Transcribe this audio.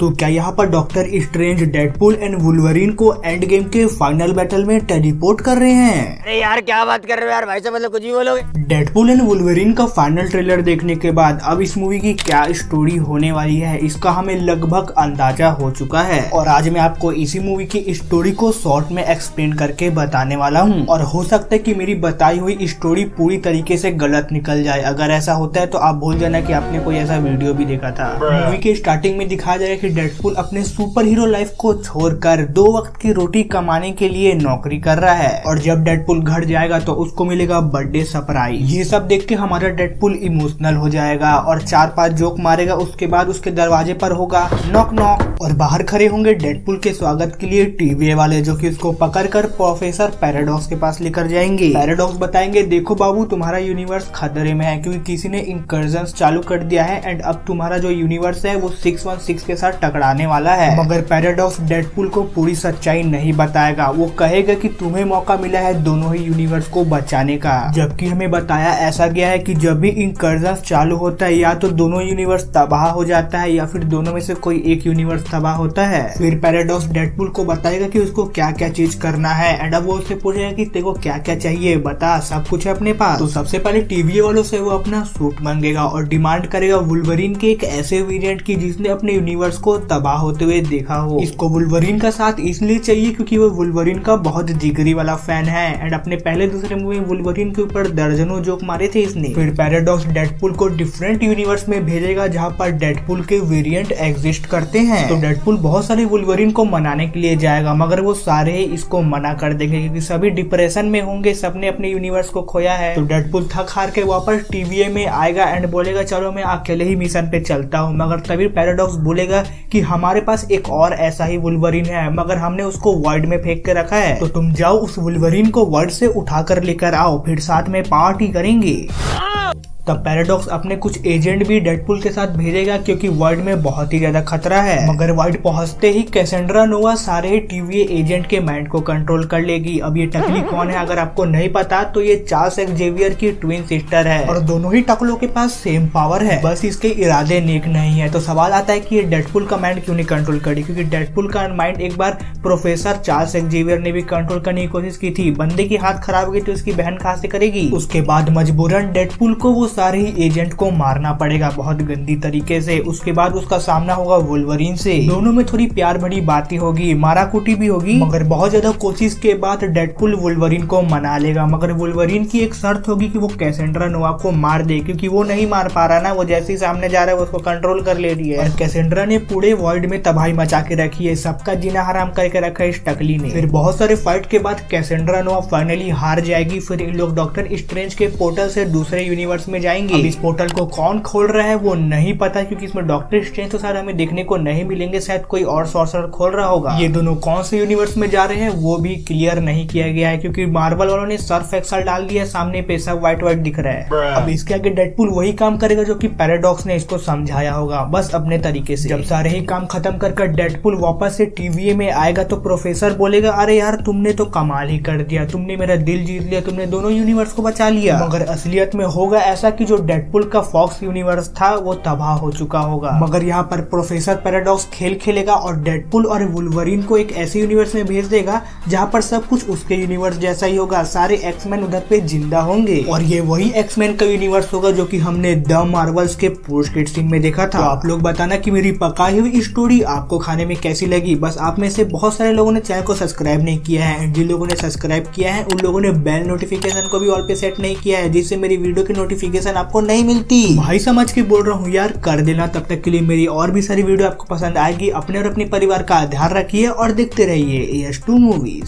तो क्या यहाँ पर Doctor Strange Deadpool and Wolverine को एंड गेम के फाइनल बैटल में टेलीपोर्ट कर रहे हैं? अरे यार क्या बात कर रहे हो यार भाई साहब, मतलब कुछ भी बोलोगे। डेडपूल एंड वुल्वरीन का फाइनल ट्रेलर देखने के बाद अब इस मूवी की क्या स्टोरी होने वाली है इसका हमें लगभग अंदाजा हो चुका है, और आज मैं आपको इसी मूवी की स्टोरी को शॉर्ट में एक्सप्लेन करके बताने वाला हूँ। और हो सकता है कि मेरी बताई हुई स्टोरी पूरी तरीके से गलत निकल जाए। अगर ऐसा होता है तो आप भूल जाना कि आपने कोई ऐसा वीडियो भी देखा था। मूवी के स्टार्टिंग में दिखाया जाएगा कि डेडपूल अपने सुपर हीरो लाइफ को छोड़कर 2 वक्त की रोटी कमाने के लिए नौकरी कर रहा है, और जब डेडपूल घर जाएगा तो उसको मिलेगा बर्थडे सरप्राइज। ये सब देख के हमारा डेडपूल इमोशनल हो जाएगा और 4-5 जोक मारेगा। उसके बाद उसके दरवाजे पर होगा नॉक नॉक, और बाहर खड़े होंगे डेडपूल के स्वागत के लिए टीवी वाले, जो कि उसको पकड़कर प्रोफेसर पैराडॉक्स के पास लेकर जाएंगे। पैराडॉक्स बताएंगे, देखो बाबू तुम्हारा यूनिवर्स खतरे में है क्योंकि किसी ने इंकर्जन चालू कर दिया है एंड अब तुम्हारा जो यूनिवर्स है वो 616 के साथ टकराने वाला है। मगर पैराडॉक्स डेडपूल को पूरी सच्चाई नहीं बताएगा। वो कहेगा कि तुम्हें मौका मिला है दोनों ही यूनिवर्स को बचाने का, जबकि हमें बताया ऐसा गया है कि जब भी इंकर्जन चालू होता है या तो दोनों यूनिवर्स तबाह हो जाता है या फिर दोनों में से कोई एक यूनिवर्स तबाह होता है। फिर पैराडॉक्स डेडपूल को बताएगा कि उसको क्या क्या चीज करना है एंड अब वो उससे पूछेगा कि तेरे को क्या क्या चाहिए, बता, सब कुछ है अपने पास। तो सबसे पहले टीवी वालों से वो अपना सूट मांगेगा और डिमांड करेगा वुल्वरीन के एक ऐसे वेरिएंट की जिसने अपने यूनिवर्स को तबाह होते हुए देखा हो। इसको वुल्वरीन का साथ इसलिए चाहिए क्योंकि वो वुल्वरीन का बहुत जिगरी वाला फैन है एंड अपने पहले दूसरे मूवी में वुल्वरीन के ऊपर दर्जनों जोक मारे थे इसने। फिर पैराडॉक्स डेडपूल को डिफरेंट यूनिवर्स में भेजेगा जहाँ पर डेडपूल के वेरिएंट एग्जिस्ट करते हैं। तो डेडपूल बहुत सारे वुल्वरीन को मनाने के लिए जाएगा, मगर वो सारे ही इसको मना कर देंगे क्योंकि सभी डिप्रेशन में होंगे, सबने अपने यूनिवर्स को खोया है। तो डेडपूल थक हार के वापस टीवीए में आएगा एंड बोलेगा चलो मैं अकेले ही मिशन पे चलता हूँ। मगर तभी पैराडॉक्स बोलेगा कि हमारे पास एक और ऐसा ही वुल्वरीन है, मगर हमने उसको वर्ल्ड में फेंक के रखा है, तो तुम जाओ उस वुल्वरीन को वर्ल्ड से उठाकर लेकर आओ, फिर साथ में पार्टी करेंगे। तब पैराडॉक्स अपने कुछ एजेंट भी डेडपूल के साथ भेजेगा क्योंकि वर्ल्ड में बहुत ही ज्यादा खतरा है। मगर वर्ल्ड पहुंचते ही कैसेंड्रा नोवा सारे टीवीए एजेंट के माइंड को कंट्रोल कर लेगी। अब ये टकली कौन है अगर आपको नहीं पता तो ये चार्ल्स एक्जेवियर की ट्विन सिस्टर है और दोनों ही टकलों के पास सेम पावर है, बस इसके इरादे नेक नहीं है। तो सवाल आता है कि ये डेडपूल का माइंड क्यों नहीं कंट्रोल करी, क्योंकि डेडपूल का माइंड एक बार प्रोफेसर चार्ल्स एक्जेवियर ने भी कंट्रोल करने की कोशिश की थी। बंदे की हाथ खराब हो गई तो उसकी बहन कहां से करेगी। उसके बाद मजबूरन डेडपूल को वो सारे ही एजेंट को मारना पड़ेगा बहुत गंदी तरीके से। उसके बाद उसका सामना होगा वुल्वरीन से। दोनों में थोड़ी प्यार भरी बातें होगी, माराकुटी भी होगी, मगर बहुत ज्यादा कोशिश के बाद डेडपूल वुल्वरीन को मना लेगा। मगर वुल्वरीन की एक शर्त होगी कि वो कैसेंड्रा नोवा को मार दे, क्योंकि वो नहीं मार पा रहा ना, वो जैसे ही सामने जा रहा है वो उसको कंट्रोल कर ले रही है। और कैसेंड्रा ने पूरे वर्ल्ड में तबाही मचा के रखी है, सबका जीना हराम करके रखा है इस टकली ने। फिर बहुत सारे फाइट के बाद कैसेंड्रा नोवा फाइनली हार जाएगी। फिर इन लोग डॉक्टर स्ट्रेंज के पोर्टल से दूसरे यूनिवर्स में जाएंगे। इस पोर्टल को कौन खोल रहा है वो नहीं पता, क्योंकि इसमें डॉक्टर स्ट्रेंज तो शायद हमें देखने को नहीं मिलेंगे, शायद कोई और सॉर्सरर खोल रहा होगा। ये दोनों कौन से यूनिवर्स में जा रहे हैं वो भी क्लियर नहीं किया गया है, क्योंकि मार्वल वालों ने सर्फ एक्सेल डाल दिया सामने पे, सब व्हाइट व्हाइट दिख रहा है। अब इसके आगे डेडपूल वही काम करेगा जो कि पैराडॉक्स ने इसको समझाया होगा, बस अपने तरीके से। जब सारे ही काम खत्म कर डेडपूल वापस से टीवीए में आएगा तो प्रोफेसर बोलेगा, अरे यार तुमने तो कमाल ही कर दिया, तुमने मेरा दिल जीत लिया, तुमने दोनों यूनिवर्स को बचा लिया। मगर असलियत में होगा ऐसा कि जो डेडपूल का फॉक्स यूनिवर्स था वो तबाह हो चुका होगा। मगर यहाँ पर प्रोफेसर पैराडॉक्स खेल खेलेगा और डेडपूल और वुल्वरीन को एक ऐसे यूनिवर्स में भेज देगा जहाँ पर सब कुछ उसके यूनिवर्स जैसा ही होगा, सारे एक्समैन उधर पे जिंदा होंगे और ये वही एक्समैन का यूनिवर्स होगा जो कि हमने द मार्वल्स के पोस्ट क्रेडिट सीन में देखा था। तो आप लोग बताना कि मेरी पकाई हुई स्टोरी आपको खाने में कैसी लगी। बस आप में से बहुत सारे लोगों ने चैनल को सब्सक्राइब नहीं किया है, जिन लोगों ने सब्सक्राइब किया है उन लोगों ने बेल नोटिफिकेशन को भी ऑल पे सेट नहीं किया है, जिससे मेरी वीडियो की नोटिफिकेशन आपको नहीं मिलती। भाई समझ के बोल रहा हूँ यार, कर देना। तब तक के लिए मेरी और भी सारी वीडियो आपको पसंद आएगी। अपने और अपने परिवार का ध्यान रखिए और देखते रहिए AS2 मूवीज।